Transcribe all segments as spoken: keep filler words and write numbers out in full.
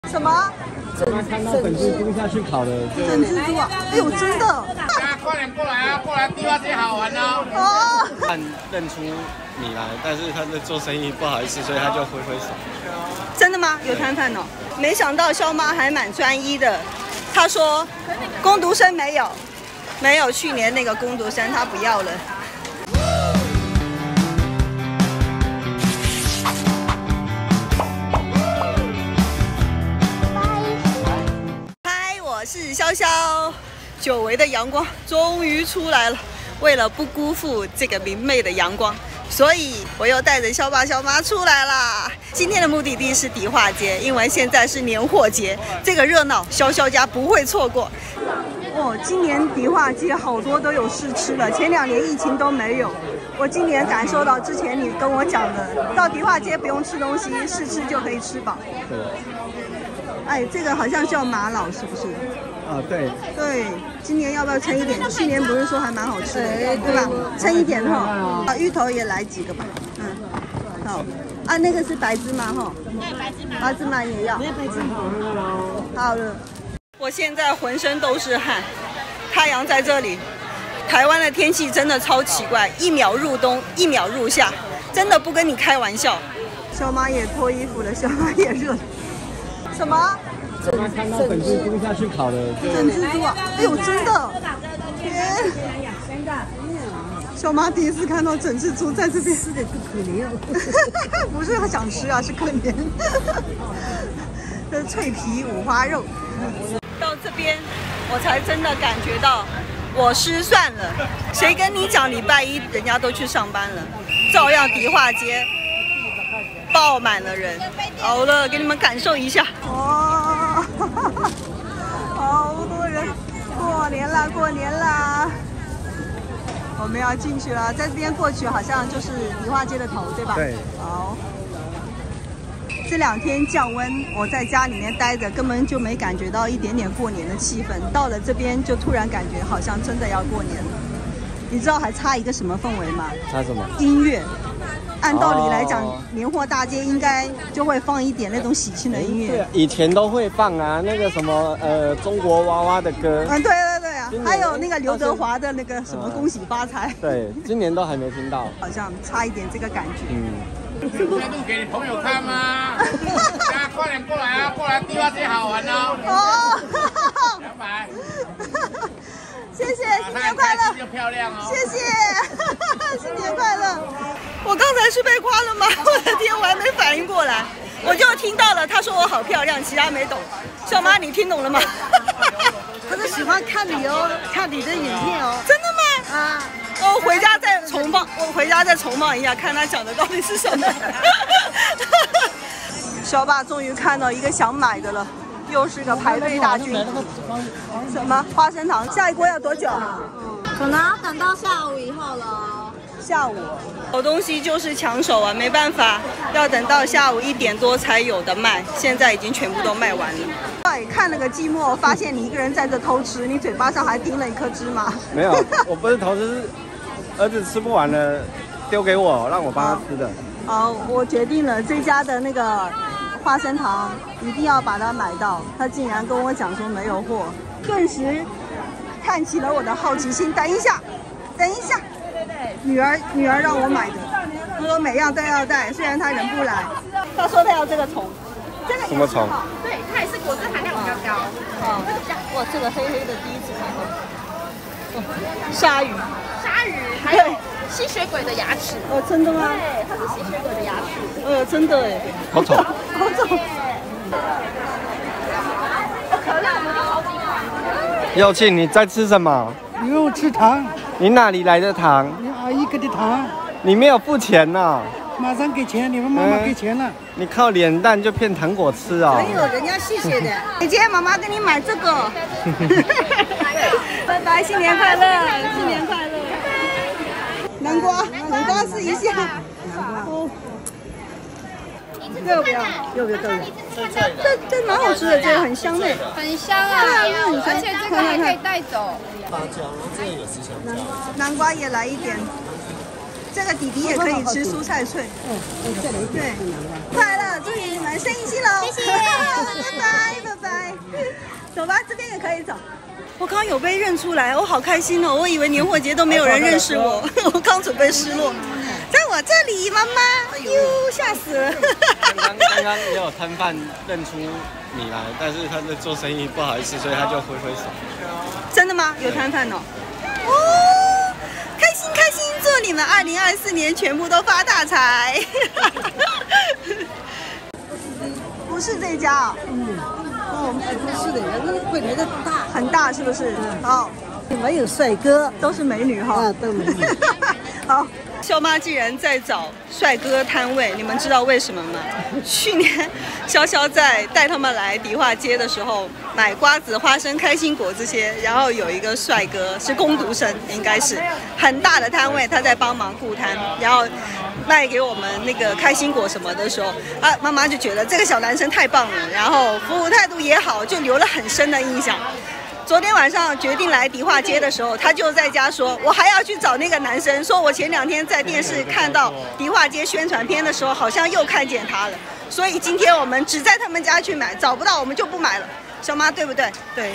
什么？ 看到粉蜘蛛下去烤的， 整蜘蛛啊！哎呦，真的！ 大家快点过来啊！过来地花街好玩哦！ 哦， 看认出你来，但是他在做生意，不好意思，所以他就挥挥手。 真的吗？有摊贩哦。没想到肖妈还蛮专一的，她说工读生没有，没有去年那个工读生她不要了。嗨，我是潇潇，久违的阳光终于出来了。为了不辜负这个明媚的阳光，所以我又带着肖爸肖妈出来啦。今天的目的地是迪化街，因为现在是年货节，这个热闹潇潇家不会错过。哦，今年迪化街好多都有试吃了，前两年疫情都没有。我今年感受到之前你跟我讲的，到迪化街不用吃东西，试吃就可以吃饱。 对。 哎，这个好像叫玛瑙，是不是？ 啊，对。 对，今年要不要称一点？去年不是说还蛮好吃的，对吧？称一点哈。啊，芋头也来几个吧。嗯，好。啊，那个是白芝麻哈。对，白芝麻。白芝麻也要。没有白芝麻。好了。我现在浑身都是汗，太阳在这里。台湾的天气真的超奇怪，一秒入冬，一秒入夏，真的不跟你开玩笑。小马也脱衣服了，小马也热了。什么？ 整看到粉蜘蛛下去烤的， 整蜘蛛啊！哎呦，真的！天！小马第一次看到整蜘蛛在这边，吃的不可怜哦。不是想吃啊，是可怜。这是脆皮五花肉。到这边，我才真的感觉到我失算了。谁跟你讲礼拜一人家都去上班了，照样迪化街爆满了人。好了，给你们感受一下。哇，好多人！过年啦，过年啦！我们要进去了，在这边过去好像就是迪化街的头，对吧？ 对。 好。这两天降温，我在家里面待着，根本就没感觉到一点点过年的气氛。到了这边，就突然感觉好像真的要过年了。你知道还差一个什么氛围吗？ 差什么？ 音乐。按道理来讲，哦、年货大街应该就会放一点那种喜庆的音乐。 对，以前都会放啊，那个什么呃中国娃娃的歌。 嗯，对对对啊，还有那个刘德华的那个什么恭喜发财。 对，今年都还没听到。 好像差一点这个感觉。 嗯。 这录给你朋友看吗？大家快点过来啊！过来地花街好玩哦！哦，两百。 谢谢，新年快乐！ 就漂亮哦！ 谢谢，新年快乐！我刚才是被夸了吗？我的天，我还没反应过来，我就听到了，他说我好漂亮，其他没懂。小妈，你听懂了吗？ 他是喜欢看你哦，看你的影片哦。 真的吗？啊。我回家再重放，我回家再重放一下，看他讲的到底是什么。小爸终于看到一个想买的了，又是个排队大军。什么花生糖？下一锅要多久？ 可能要等到下午以后了。 下午有东西就是抢手啊，没办法，要等到下午一点多才有的卖，现在已经全部都卖完了。对，看了个寂寞，发现你一个人在这偷吃，你嘴巴上还叮了一颗芝麻。 没有，我不是偷吃。儿子吃不完了，丢给我，让我帮他吃的。 好，我决定了，这家的那个花生糖一定要把它买到。他竟然跟我讲说没有货，顿时看起了我的好奇心。等一下，等一下，女儿女儿让我买的，她说每样都要带，虽然她人不来。她说她要这个虫，这个什么虫？ 对，它也是果汁含量比较高。 哦，哇，这个黑黑的第一次看到。哦，鲨鱼。 鲨鱼，还有吸血鬼的牙齿。 哦，真的吗？ 对，它是吸血鬼的牙齿。 呃，真的哎。 好丑。 好丑。 可乐我们有好几款。 佑庆，你在吃什么？ 因为我吃糖。 你哪里来的糖？ 你阿姨给的糖。 你没有付钱呢。 马上给钱，你们妈妈给钱了。 嗯、你靠脸蛋就骗糖果吃哦。 没有，人家谢谢的。姐姐，妈妈给你买这个。拜拜，新年快乐，新年快乐。南瓜，南瓜试一下。哦。要不要？要不要？这这蛮好吃的，这个很香的。 很香啊，而且这个还可以带走。 芭蕉，这个也是香蕉。 南瓜也来一点。这个弟弟也可以吃蔬菜脆。嗯，对，快乐祝你们生意兴隆，谢谢，拜拜拜拜。走吧，这边也可以走。我刚刚有被认出来，我好开心哦！我以为年货节都没有人认识我，我刚准备失落。在我这里，妈妈，哟，吓死了！ 刚刚刚刚也有摊贩认出你来，但是他在做生意，不好意思，所以他就挥挥手。 真的吗？有摊贩哦。哦，开心开心，祝你们二零二四年全部都发大财。不是这家啊、哦。 嗯，哦，不是的，那个柜台的大， 很大，是不是？好， 没有帅哥， 都是美女哈。 啊，都美女。 好。肖妈竟然在找帅哥摊位，你们知道为什么吗？去年潇潇在带他们来迪化街的时候，买瓜子、花生、开心果这些，然后有一个帅哥是工读生，应该是很大的摊位，他在帮忙顾摊，然后卖给我们那个开心果什么的时候，啊，妈妈就觉得这个小男生太棒了，然后服务态度也好，就留了很深的印象。昨天晚上决定来迪化街的时候，他就在家说，我还要去找那个男生，说我前两天在电视看到迪化街宣传片的时候，好像又看见他了，所以今天我们只在他们家去买，找不到我们就不买了。小妈对不对？对。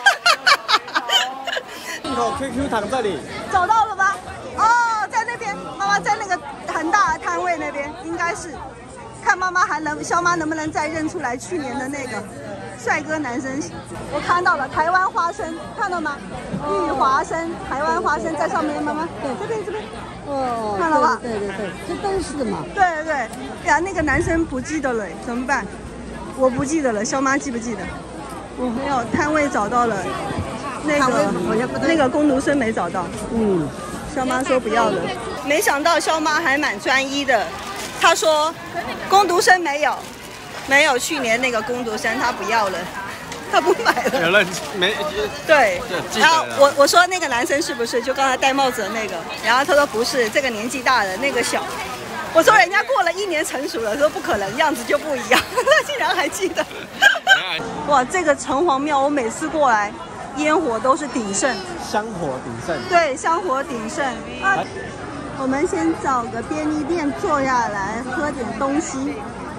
进口 Q Q 糖这里找到了吧？哦，在那边，妈妈在那个很大的摊位那边，应该是。看妈妈还能，肖妈能不能再认出来去年的那个帅哥男生？我看到了台湾花生，看到吗？玉华生，台湾花生在上面，妈妈，对，这边这边， 哦， 看到吧？ 对对对，这都是嘛。 对对对，呀，那个男生不记得了，怎么办？我不记得了，肖妈记不记得？我没有，摊位找到了，那个那个工读生没找到。 嗯， 肖妈说不要了，没想到肖妈还蛮专一的。他说，工读生没有，没有去年那个工读生他不要了，他不买了。 有认没？ 对，然后了我我说那个男生是不是就刚才戴帽子的那个？然后他说不是，这个年纪大的那个小。我说人家过了一年成熟了，说不可能，样子就不一样。他竟然还记得。哇，这个城隍庙我每次过来，烟火都是鼎盛， 香火鼎盛。 对，香火鼎盛啊。我们先找个便利店坐下来喝点东西，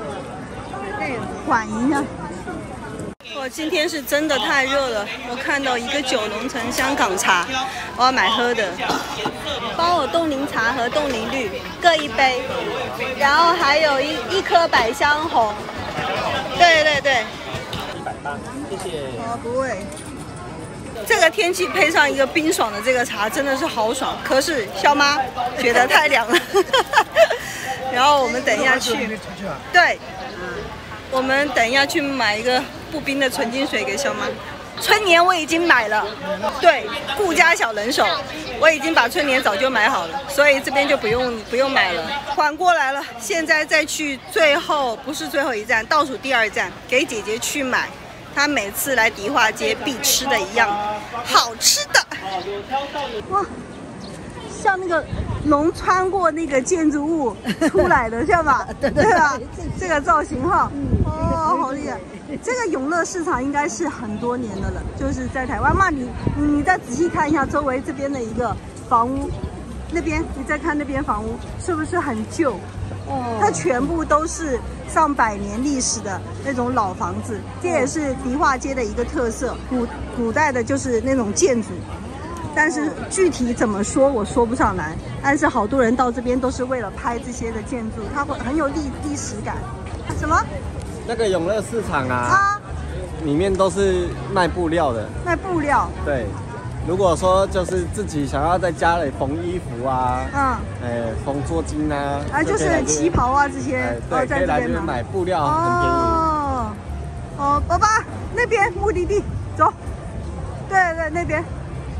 缓一下。哇，今天是真的太热了。我看到一个九龙城香港茶，我要买喝的，帮我冻柠茶和冻柠绿各一杯，然后还有一一颗百香红。对对对， 一百八，谢谢。 哦，不会。这个天气配上一个冰爽的这个茶，真的是好爽。可是肖妈觉得太凉了，然后我们等一下去，对，我们等一下去买一个不冰的纯净水给肖妈。春联我已经买了，对，顾家小人手，我已经把春联早就买好了，所以这边就不用不用买了。缓过来了，现在再去最后不是最后一站，倒数第二站，给姐姐去买。他每次来迪化街必吃的一样好吃的，哇，像那个龙穿过那个建筑物出来的，是吧？对对吧？这个造型哈，哦，好厉害！这个永乐市场应该是很多年的了，就是在台湾嘛。你你你再仔细看一下周围这边的一个房屋，那边你再看那边房屋，是不是很旧？哦，它全部都是上百年历史的那种老房子，这也是迪化街的一个特色。古古代的就是那种建筑，但是具体怎么说我说不上来。但是好多人到这边都是为了拍这些的建筑，它会很有历历史感。什么？ 那个永乐市场啊， 啊， 里面都是卖布料的。 卖布料。 对。如果说就是自己想要在家里缝衣服啊，嗯，哎，缝桌巾啊， 啊，就是旗袍啊这些， 哎，对，可以来这边买布料，很便宜。 哦，哦，爸爸那边目的地，走。对对，那边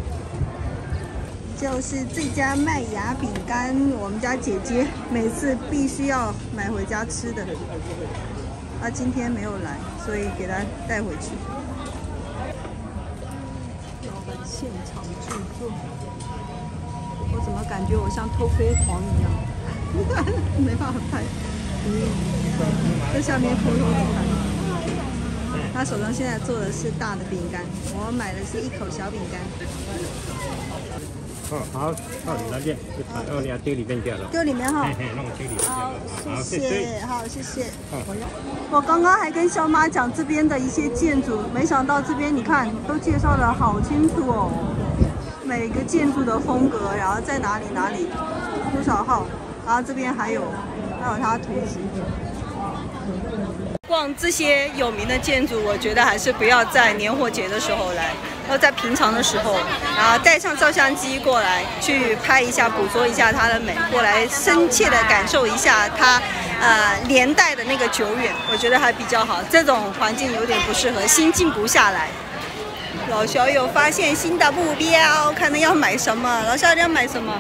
就是这家麦芽饼干，我们家姐姐每次必须要买回家吃的。她今天没有来，所以给她带回去。现场制作，我怎么感觉我像偷飞黄一样？没办法拍，在下面偷偷的拍。他手上现在做的是大的饼干，我买的是一口小饼干。 哦，好，到你那边，哦，你要丢里面去了。 丢里面哈。 嘿嘿，弄丢里面去了。 好，谢谢，好，谢谢。我刚刚还跟小马讲这边的一些建筑，没想到这边你看都介绍的好清楚哦，每个建筑的风格，然后在哪里哪里，多少号，然后这边还有还有它图纸。逛这些有名的建筑，我觉得还是不要在年货节的时候来，要在平常的时候，然后带上照相机过来，去拍一下，捕捉一下它的美，过来深切的感受一下它呃年代的那个久远，我觉得还比较好。这种环境有点不适合，心静不下来。老小有发现新的目标，看他要买什么。老小要买什么？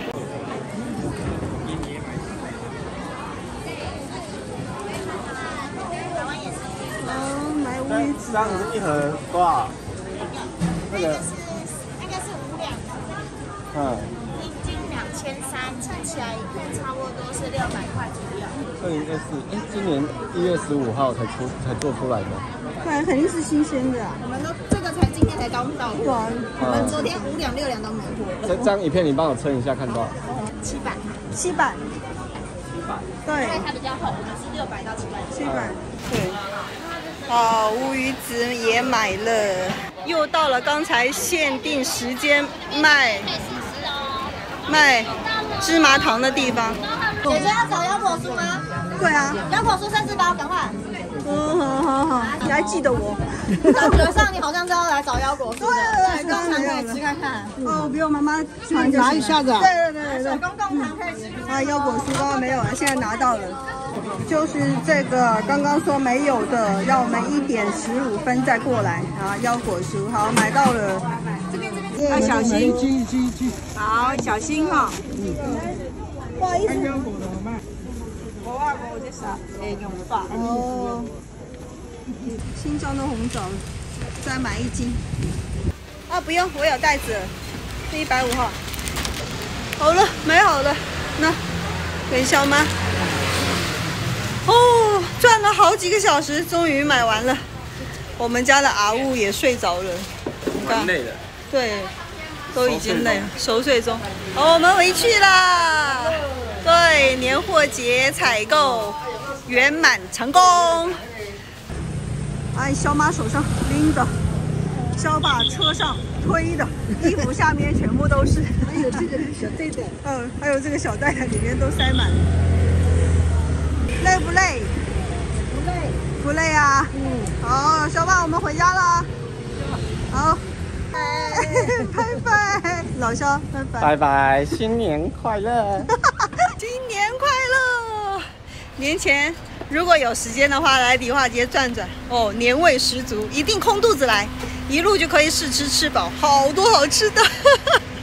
这样子一盒多少？那个那个是五两， 嗯， 一斤两千三，称起来一共差不多是六百块左右。 二零二四，哎，今年一月十五号才出才做出来的。 对，肯定是新鲜的啊。 我们都这个才今天才刚到货，我们昨天五两六两都没货。 这张影片你帮我称一下，看多少？ 七百， 七百， 七百。 对， 因为它比较厚，我们是六百到七百。 七百，对。好，乌鱼子也买了，又到了刚才限定时间卖卖芝麻糖的地方。 姐姐要找腰果酥吗？ 对啊， 腰果酥三十包，赶快。 嗯，好好好，你还记得我？ 感觉上你好像是要来找腰果酥的， 对， 手工糖可以吃看看。 哦，不用，妈妈传拿一下子。 对对对对。 手工贡糖可以吃。 啊，腰果酥刚刚没有了，现在拿到了。就是这个刚刚说没有的，要我们一点十五分再过来啊。腰果酥好买到了， 这边这边要小心， 鸡鸡鸡。 好小心哈。嗯。不好意思。我外国这啥？哎，用法。哦。新疆的红枣，再买一斤。啊，不用，我有袋子，是一百五号。好了，买好了，那给小妈。哦，转了好几个小时，终于买完了。我们家的阿雾也睡着了， 蛮累的。 对，都已经累了，熟睡中。好，我们回去啦。对，年货节采购圆满成功。哎，小马手上拎的，小马车上推的，衣服下面全部都是。还有这个小袋袋，嗯，还有这个小袋袋里面都塞满。累不累？不累，不累啊。嗯。好，小马，我们回家了。好，拜拜，老肖，拜拜。 拜拜，新年快乐！ 新年快乐！年前如果有时间的话，来迪化街转转哦，年味十足，一定空肚子来，一路就可以试吃吃饱，好多好吃的。